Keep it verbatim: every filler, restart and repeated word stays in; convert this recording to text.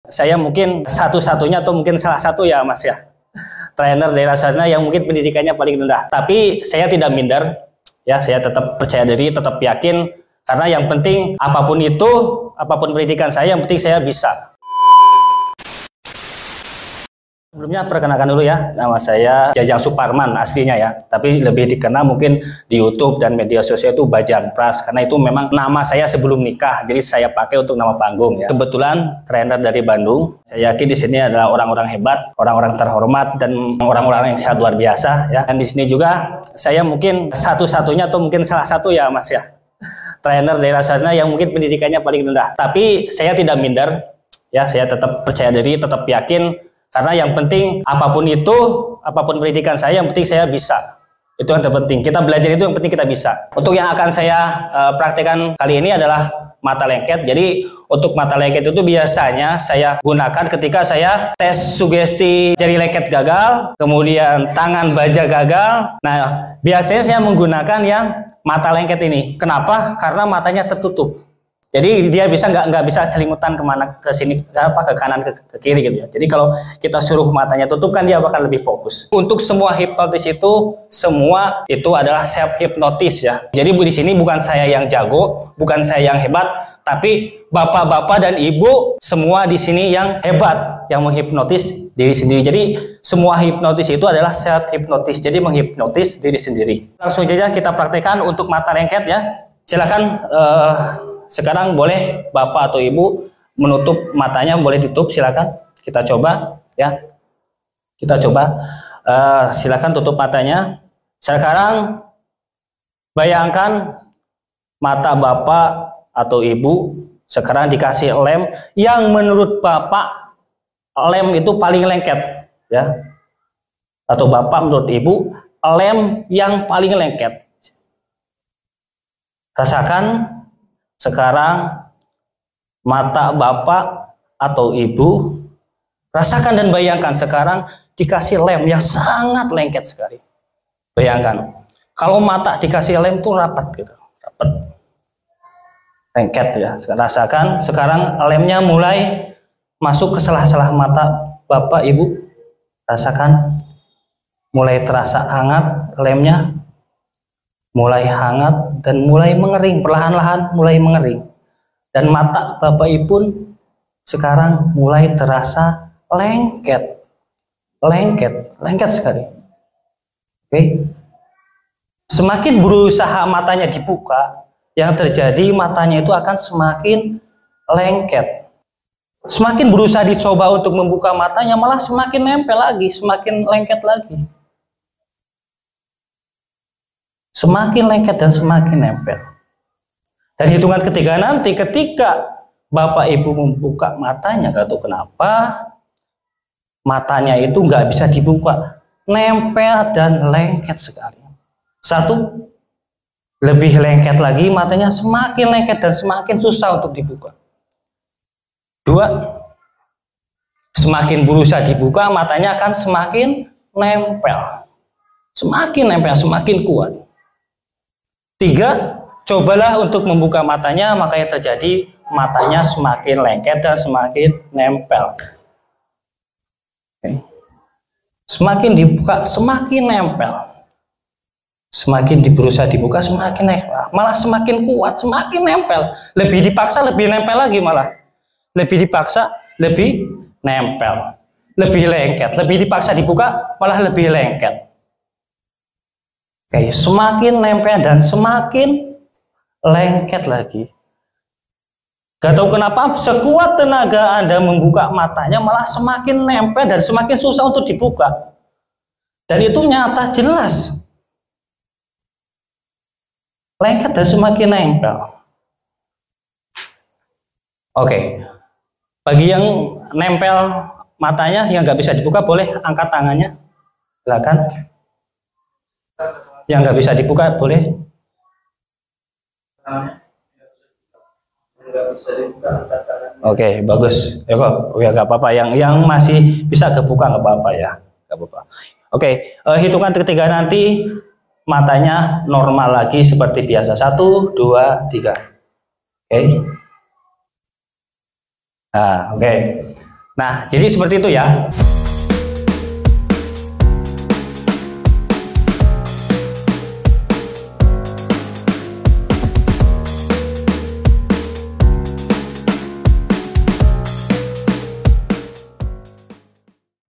saya mungkin satu-satunya atau mungkin salah satu ya Mas ya, trainer daerah sana yang mungkin pendidikannya paling rendah. Tapi saya tidak minder, ya saya tetap percaya diri, tetap yakin, karena yang penting apapun itu, apapun pendidikan saya, yang penting saya bisa. Sebelumnya perkenalkan dulu ya, nama saya Jajang Suparman aslinya ya, tapi lebih dikenal mungkin di YouTube dan media sosial itu Bajang Pras, karena itu memang nama saya sebelum nikah, jadi saya pakai untuk nama panggung ya. Kebetulan trainer dari Bandung, saya yakin di sini adalah orang-orang hebat, orang-orang terhormat, dan orang-orang yang sangat luar biasa ya. Dan di sini juga saya mungkin satu-satunya atau mungkin salah satu ya Mas ya, trainer daerah sana yang mungkin pendidikannya paling rendah. Tapi saya tidak minder, ya saya tetap percaya diri, tetap yakin. Karena yang penting apapun itu, apapun pendidikan saya, yang penting saya bisa. Itu yang terpenting. Kita belajar itu yang penting kita bisa. Untuk yang akan saya uh, praktekkan kali ini adalah mata lengket. Jadi untuk mata lengket itu biasanya saya gunakan ketika saya tes sugesti jari lengket gagal, kemudian tangan baja gagal. Nah, biasanya saya menggunakan yang mata lengket ini. Kenapa? Karena matanya tertutup. Jadi dia bisa nggak nggak bisa celingutan kemana ke sini, apa ke kanan ke, ke kiri gitu ya. Jadi kalau kita suruh matanya tutup kan dia bakal lebih fokus. Untuk semua hipnotis itu semua itu adalah self hipnotis ya. Jadi di sini bukan saya yang jago, bukan saya yang hebat, tapi bapak-bapak dan ibu semua di sini yang hebat, yang menghipnotis diri sendiri. Jadi semua hipnotis itu adalah self hipnotis. Jadi menghipnotis diri sendiri. Langsung saja kita praktekkan untuk mata lengket ya. Silakan. Uh, Sekarang boleh bapak atau ibu menutup matanya, boleh ditutup, silakan. Kita coba ya. Kita coba. Uh, silakan tutup matanya. Sekarang bayangkan mata bapak atau ibu sekarang dikasih lem yang menurut bapak lem itu paling lengket ya. Atau bapak menurut ibu lem yang paling lengket. Rasakan sekarang mata bapak atau ibu, rasakan dan bayangkan sekarang dikasih lem yang sangat lengket sekali. Bayangkan, kalau mata dikasih lem tuh rapat gitu, rapat, lengket ya. Rasakan sekarang lemnya mulai masuk ke sela-sela mata bapak ibu. Rasakan mulai terasa hangat lemnya. Mulai hangat dan mulai mengering, perlahan-lahan mulai mengering. Dan mata bapak ibu pun sekarang mulai terasa lengket. Lengket, lengket sekali. Oke. Semakin berusaha matanya dibuka, yang terjadi matanya itu akan semakin lengket. Semakin berusaha dicoba untuk membuka matanya, malah semakin nempel lagi, semakin lengket lagi. Semakin lengket dan semakin nempel. Dan hitungan ketiga nanti ketika bapak ibu membuka matanya, gak tahu kenapa matanya itu nggak bisa dibuka, nempel dan lengket sekali. Satu, lebih lengket lagi, matanya semakin lengket dan semakin susah untuk dibuka. Dua, semakin berusaha dibuka matanya akan semakin nempel, semakin nempel, semakin kuat. Tiga, cobalah untuk membuka matanya, makanya terjadi matanya semakin lengket dan semakin nempel. Oke. Semakin dibuka, semakin nempel. Semakin berusaha dibuka, semakin nempel. Malah semakin kuat, semakin nempel. Lebih dipaksa, lebih nempel lagi malah. Lebih dipaksa, lebih nempel. Lebih lengket. Lebih dipaksa dibuka, malah lebih lengket. Oke, semakin nempel dan semakin lengket lagi. Gak tahu kenapa sekuat tenaga Anda membuka matanya malah semakin nempel dan semakin susah untuk dibuka. Dan itu nyata jelas. Lengket dan semakin nempel. Oke, bagi yang nempel matanya yang gak bisa dibuka boleh angkat tangannya. Silakan. Yang nggak bisa dibuka boleh. Oke, bagus. Ya kok, ya nggak apa-apa. Yang yang masih bisa kebuka nggak apa-apa ya, nggak apa-apa. Oke, uh, hitungan ketiga nanti matanya normal lagi seperti biasa. Satu, dua, tiga. Oke. Nah, oke. Nah, jadi seperti itu ya.